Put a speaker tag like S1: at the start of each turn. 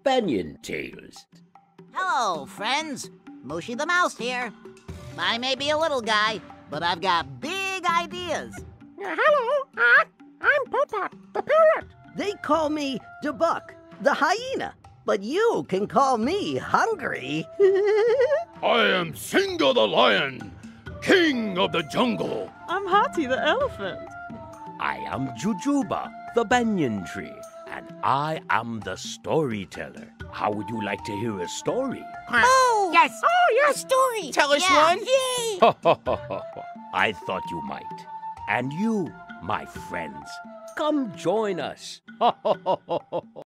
S1: BanyanTales.
S2: Hello, friends. Mushy the Mouse here. I may be a little guy, but I've got big ideas.
S3: Hello, I'm Popot, the parrot.
S4: They call me Buck, the hyena, but you can call me Hungry.
S5: I am Singa the lion, king of the jungle.
S6: I'm Hati the elephant.
S1: I am Jujuba, the banyan tree, and I am the storyteller. How would you like to hear a story?
S3: Oh, yes. Oh, yes.
S2: Story.
S7: Tell us one. Yay!
S1: I thought you might. And you, my friends, come join us.